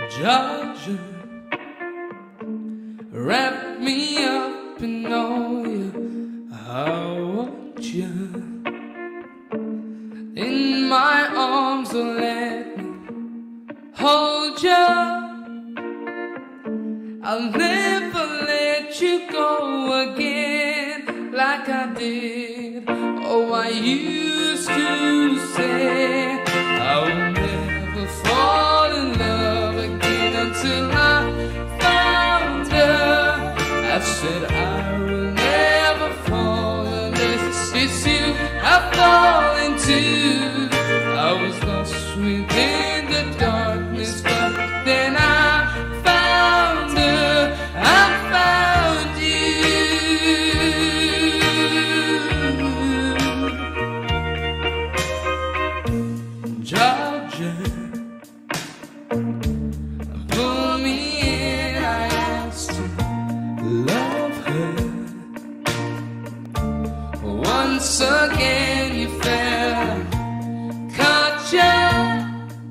Georgia, wrap me up in all you, I want you in my arms, so let me hold you. I'll never let you go again like I did. Oh, I used to say I will never fall in love again until I found her. I said I will never fall unless it's you I fall into. I was lost within the darkness, but then I found her. I found you. Georgia, pull me in. I asked to love her. Once again you fell, caught you.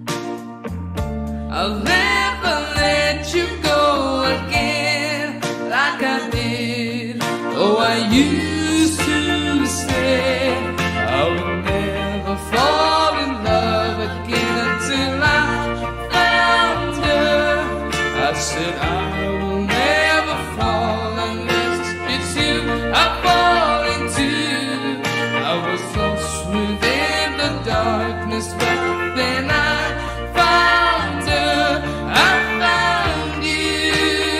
I'll never let you go again like I did. Oh, I used to say I would never fall in love again until I found her. I said I will never fall unless it's you I fall into. I was lost within the darkness, but then I found her. I found you.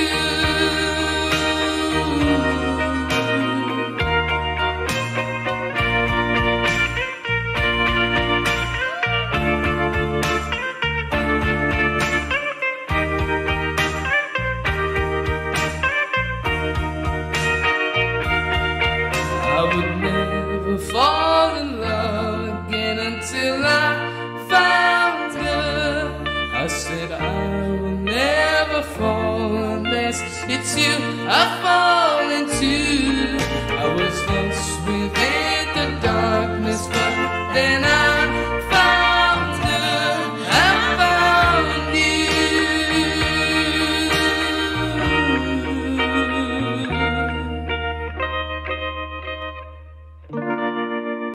I would never fall in love again until I found her. I said I will never fall unless it's you I fall into.